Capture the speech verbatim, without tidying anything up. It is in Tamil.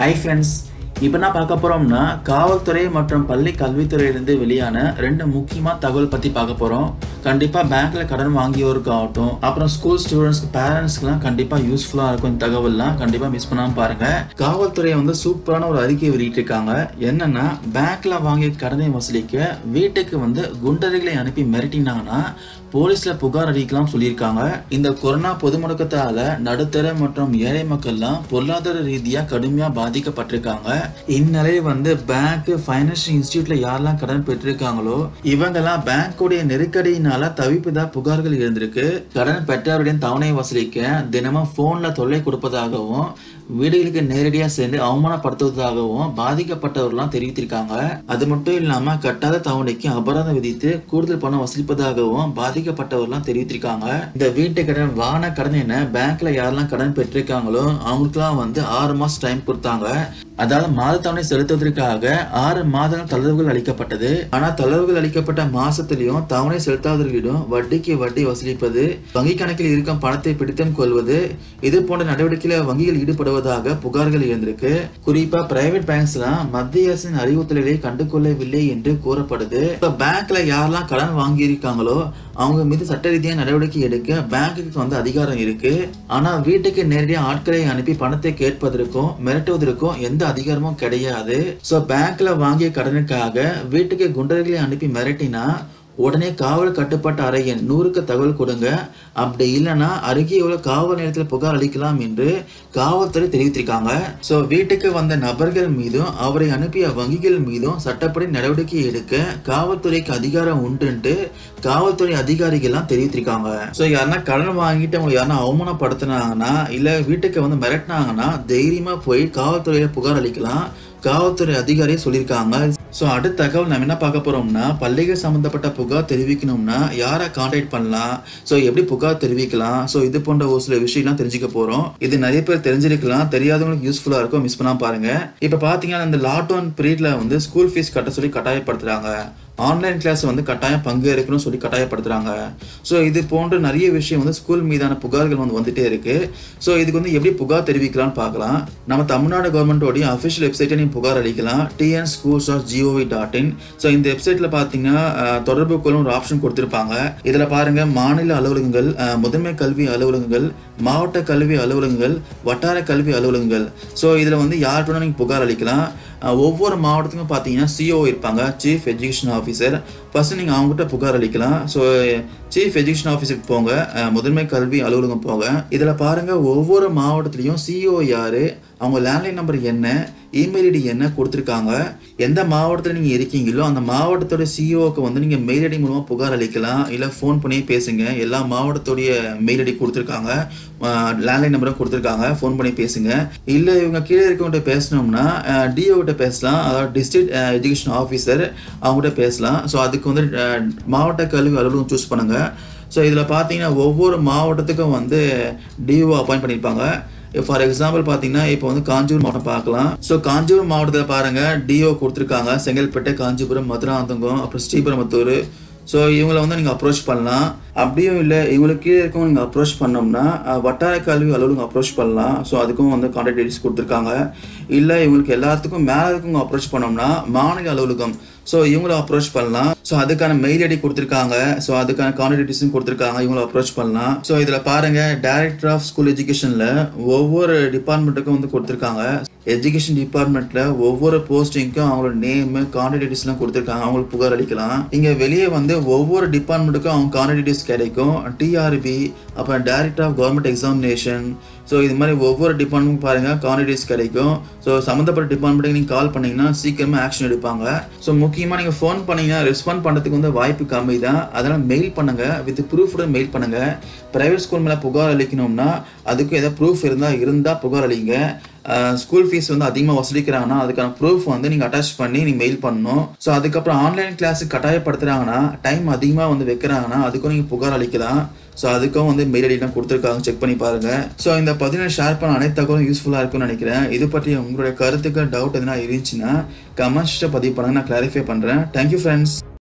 Hi friends, இப்போ நான் பார்க்க போறோம்னா காவல்துறை மற்றும் பள்ளி கல்வித்துறையிலிருந்து வெளியான ரெண்டு முக்கியமான தகவல் பத்தி பார்க்க போறோம். கண்டிப்பா பேங்க்ல கடன் வாங்கியோருக்காகட்டும், அப்புறம் ஸ்கூல் ஸ்டூடெண்ட்ஸ்க்கு பேரண்ட்ஸ்க்குலாம் கண்டிப்பா யூஸ்ஃபுல்லா இருக்கும். இந்த தகவல்லாம் கண்டிப்பா மிஸ் பண்ணாம பாருங்க. காவல்துறை வந்து சூப்பரான ஒரு அறிக்கை வெளியிட்டிருக்காங்க. என்னன்னா பேங்க்ல வாங்கிய கடனை வசூலிக்க வீட்டுக்கு வந்து குண்டர்களை அனுப்பி மிரட்டினாங்கன்னா போலீஸ்ல புகார் அளிக்கலாம் சொல்லியிருக்காங்க. இந்த கொரோனா பொது முடக்கத்தால நடுத்தர மற்றும் ஏழை மக்கள்லாம் பொருளாதார ரீதியா கடுமையா பாதிக்கப்பட்டிருக்காங்க. இந்நிலையில் வந்து பேங்க் பைனான்சியல் இன்ஸ்டிடியூட்ல யாரெல்லாம் கடன் பெற்றிருக்காங்களோ இவங்கெல்லாம் பேங்கோடைய நெருக்கடியினால தவிப்புதா புகார்கள் இருந்திருக்கு. கடன் பெற்றவருடைய தவணை வசூலிக்க தினமும் போன்ல தொல்லை கொடுப்பதாகவும் வீடுகளுக்கு நேரடியா சேர்ந்து அவமானப்படுத்துவதாகவும் பாதிக்கப்பட்டவர்கள்லாம் தெரிவித்திருக்காங்க. அது மட்டும் இல்லாம கட்டாத தவணைக்கு அபராதம் விதித்து கூடுதல் பணம் வசூலிப்பதாகவும் பாதிக்கப்பட்டவர்கள்லாம் தெரிவித்திருக்காங்க. இந்த வீட்டு கடன் வாகன கடன் என பேங்க்ல யாரெல்லாம் கடன் பெற்றிருக்காங்களோ அவங்களுக்குலாம் வந்து ஆறு மாசம் டைம் கொடுத்தாங்க. அதாவது மாத தவணை செலுத்துவதற்காக ஆறு மாதங்கள் தளர்வுகள் அளிக்கப்பட்டது. ஆனா தளர்வுகள் அளிக்கப்பட்ட மாசத்திலையும் தவணை செலுத்தாதவர்களிடம் வட்டிக்கு வட்டி வசூலிப்பது, வங்கி கணக்கில் இருக்கும் பணத்தை பிடித்தம் கொள்வது, இது போன்ற நடவடிக்கையில வங்கிகள் ஈடுபடுவதாக புகார்கள் இருந்திருக்கு. குறிப்பா பிரைவேட் பேங்க்ஸ் எல்லாம் மத்திய அரசின் அறிவுறுத்தல்களை கண்டுகொள்ளவில்லை என்று கூறப்படுது. பேங்க்ல யாரெல்லாம் கடன் வாங்கி இருக்காங்களோ அவங்க மீது சட்ட ரீதியாக நடவடிக்கை எடுக்க பேங்குக்கு வந்து அதிகாரம் இருக்கு. ஆனா வீட்டுக்கு நேரடியாக ஆட்களை அனுப்பி பணத்தை கேட்பதற்கும் மிரட்டுவதற்கும் எந்த அதிகாரமும் கிடையாது. சோ பேங்க்ல வாங்கிய கடனுக்காக வீட்டுக்கு குண்டர்களை அனுப்பி மிரட்டினா உடனே காவல் கட்டுப்பாட்டு அறையின் நூறுக்கு தகவல் கொடுங்க, அப்படி இல்லைன்னா அருகே உள்ள காவல் நிலையத்தில் புகார் அளிக்கலாம் என்று காவல்துறை தெரிவித்திருக்காங்க. ஸோ வீட்டுக்கு வந்த நபர்கள் மீதும் அவரை அனுப்பிய வங்கிகள் மீதும் சட்டப்படி நடவடிக்கை எடுக்க காவல்துறைக்கு அதிகாரம் உண்டுன்ட்டு காவல்துறை அதிகாரிகள்லாம் தெரிவித்திருக்காங்க. ஸோ யாருன்னா கடன் வாங்கிட்டு அவங்க யாருன்னா அவமானப்படுத்தினாங்கன்னா இல்ல வீட்டுக்கு வந்து மிரட்டினாங்கன்னா தைரியமா போய் காவல்துறையில புகார் அளிக்கலாம், காவல்துறை அதிகாரி சொல்லியிருக்காங்க. ஸோ அடுத்த தகவல் நம்ம என்ன பார்க்க போறோம்னா பள்ளிகள் சம்பந்தப்பட்ட புகார் தெரிவிக்கணும்னா யாரை கான்டாக்ட் பண்ணலாம், ஸோ எப்படி புகார் தெரிவிக்கலாம், ஸோ இது போன்ற ஒரு சில விஷயம்லாம் தெரிஞ்சுக்க போறோம். இது நிறைய பேர் தெரிஞ்சிருக்கலாம், தெரியாதவங்களுக்கு யூஸ்ஃபுல்லா இருக்கும், மிஸ் பண்ணாம பாருங்க. இப்போ பாத்தீங்கன்னா இந்த லாக்டவுன் பீரியட்ல வந்து ஸ்கூல் ஃபீஸ் கட்ட சொல்லி கட்டாயப்படுத்துறாங்க. ஆன்லைன் கிளாஸ் வந்து கட்டாயம் பங்கு இருக்கணும்னு சொல்லி கட்டாயப்படுத்துறாங்க. ஸோ இது போன்ற நிறைய விஷயம் வந்து ஸ்கூல் மீதான புகார்கள் வந்து வந்துட்டே இருக்கு. ஸோ இதுக்கு வந்து எப்படி புகார் தெரிவிக்கலாம்னு பார்க்கலாம். நம்ம தமிழ்நாடு கவர்மெண்டோடைய அஃபிஷியல் வெப்சைட்டை நீங்கள் புகார் அளிக்கலாம், TN schools dot gov dot in. So இந்த வெப்சைட்ல பார்த்தீங்கன்னா தொடர்பு கொள்ளும் ஒரு ஆப்ஷன் கொடுத்துருப்பாங்க. இதில் பாருங்க மாநில அலுவலகங்கள், முதன்மை கல்வி அலுவலகங்கள், மாவட்ட கல்வி அலுவலகங்கள், வட்டார கல்வி அலுவலகங்கள். ஸோ இதில் வந்து யார்கிட்ட நீங்கள் புகார் அளிக்கலாம். ஒவ்வொரு மாவட்டத்துக்கும் பார்த்தீங்கன்னா சிஓ இருப்பாங்க, சீஃப் எஜுகேஷன் ஆஃபீஸர். ஃபர்ஸ்ட் நீங்கள் அவங்ககிட்ட புகார் அளிக்கலாம். ஸோ சீஃப் எஜுகேஷன் ஆஃபீஸருக்கு போங்க, முதன்மை கல்வி அலுவலகம் போங்க. இதில் பாருங்க ஒவ்வொரு மாவட்டத்திலையும் சிஓ யாரு, அவங்க லேண்ட்லைன் நம்பர் என்ன, இமெயில் ஐடி என்ன கொடுத்துருக்காங்க. எந்த மாவட்டத்தில் நீங்கள் இருக்கீங்களோ அந்த மாவட்டத்தோட சிஇஓக்கு வந்து நீங்கள் மெயில் ஐடி மூலமாக புகார் அளிக்கலாம், இல்லை ஃபோன் பண்ணி பேசுங்க. எல்லா மாவட்டத்தோடைய மெயில் ஐடி கொடுத்துருக்காங்க, லேண்ட்லைன் நம்பரும் கொடுத்துருக்காங்க, ஃபோன் பண்ணி பேசுங்க. இல்லை இவங்க கீழே இருக்கவங்ககிட்ட பேசணும்னா டிஓ கிட்ட பேசலாம், அதாவது டிஸ்ட்ரிக்ட் எஜுகேஷன் ஆஃபீஸர் அவங்ககிட்ட பேசலாம். ஸோ அதுக்கு வந்து மாவட்ட கல்வி அலுவலகம் சூஸ் பண்ணுங்க. ஸோ இதில் பார்த்தீங்கன்னா ஒவ்வொரு மாவட்டத்துக்கும் வந்து டிஓ அப்பாயிண்ட் பண்ணியிருப்பாங்க. ஃபார் எக்ஸாம்பிள் பார்த்தீங்கன்னா இப்போ வந்து காஞ்சிபுரம் மாவட்டம் பார்க்கலாம். ஸோ காஞ்சிபுரம் மாவட்டத்தில் பாருங்க டிஓ கொடுத்துருக்காங்க, செங்கல்பட்டு, காஞ்சிபுரம், மதுராந்தகம், அப்புறம் ஸ்ரீபெரும்புத்தூர். ஸோ இவங்களை வந்து நீங்கள் அப்ரோச் பண்ணலாம். அப்படியும் இல்லை இவங்களுக்கு கீழே இருக்கவங்க நீங்கள் அப்ரோச் பண்ணோம்னா வட்டார கல்வி அலுவலகம் அப்ரோச் பண்ணலாம். ஸோ அதுக்கும் வந்து கான்டாக்ட் டீடைல்ஸ் கொடுத்துருக்காங்க. இல்லை இவங்களுக்கு எல்லாத்துக்கும் மேலே இருக்கவங்க அப்ரோச் பண்ணோம்னா மாநில அலுவலகம், ஸோ இவங்கள அப்ரோச் பண்ணலாம். ஸோ அதுக்கான மெயில் ஐடி கொடுத்துருக்காங்க, ஸோ அதுக்கான கான்டாக்ட் டீடைல்ஸும் கொடுத்துருக்காங்க, இவங்கள அப்ரோச் பண்ணலாம். ஸோ இதில் பாருங்க டைரக்டர் ஆஃப் ஸ்கூல் எஜுகேஷனில் ஒவ்வொரு டிபார்ட்மெண்ட்டுக்கும் வந்து கொடுத்துருக்காங்க. எஜுகேஷன் டிபார்ட்மெண்ட்ல ஒவ்வொரு போஸ்டிங்க்கும் அவங்களோட நேம், கான்டாக்ட் டீடைல்ஸ்லாம் கொடுத்துருக்காங்க, அவங்களுக்கு புகார் அளிக்கலாம். இங்கே வெளியே வந்து ஒவ்வொரு டிபார்ட்மெண்ட்டுக்கும் அவங்க கான்டாக்ட் டீடைல்ஸ் கிடைக்கும். டிஆர்பி, அப்புறம் director of government examination. So இது மாதிரி ஒவ்வொரு டிபார்ட்மெண்ட் பாருங்க கான்டாக்ட் டீடைல்ஸ் கிடைக்கும். ஸோ சம்மந்தப்பட்ட டிபார்ட்மெண்ட்டுக்கு நீங்கள் கால் பண்ணீங்கன்னா சீக்கிரமாக ஆக்ஷன் எடுப்பாங்க. ஸோ முக்கியமாக நீங்கள் ஃபோன் பண்ணீங்கன்னா ரெஸ்பாண்ட் பண்ணுறதுக்கு வந்து வாய்ப்பு கம்மி தான். அதனால் மெயில் பண்ணுங்க, வித் ப்ரூஃபோட மெயில் பண்ணுங்க. பிரைவேட் ஸ்கூல் மேலே புகார் அளிக்கணும்னா அதுக்கும் ஏதாவது ப்ரூஃப் இருந்தால் இருந்தால் புகார் அளிங்க. ஸ்கூல் ஃபீஸ் வந்து அதிகமாக வசூலிக்கிறாங்கன்னா அதுக்கான ப்ரூஃப் வந்து நீங்கள் அட்டாச் பண்ணி நீங்கள் மெயில் பண்ணணும். ஸோ அதுக்கப்புறம் ஆன்லைன் கிளாஸுக்கு கட்டாயப்படுத்துறாங்கன்னா டைம் அதிகமாக வந்து வைக்கிறாங்கன்னா அதுக்கும் நீங்கள் புகார் அளிக்கலாம். ஸோ அதுக்கும் வந்து மெயில் ஐடிலாம் கொடுத்துருக்காங்க, செக் பண்ணி பாருங்க. ஸோ இந்த பதினை ஷேர் பண்ண அனைத்து தகவலும் யூஸ்ஃபுல்லாக இருக்கும்னு நினைக்கிறேன். இது பற்றி உங்களுடைய கருத்துக்கள், டவுட் எதுனா இருந்துச்சுன்னா கமெண்ட்ஸில் பதிவு பண்ணுங்க, நான் கிளாரிஃபை பண்ணுறேன். Thank you friends.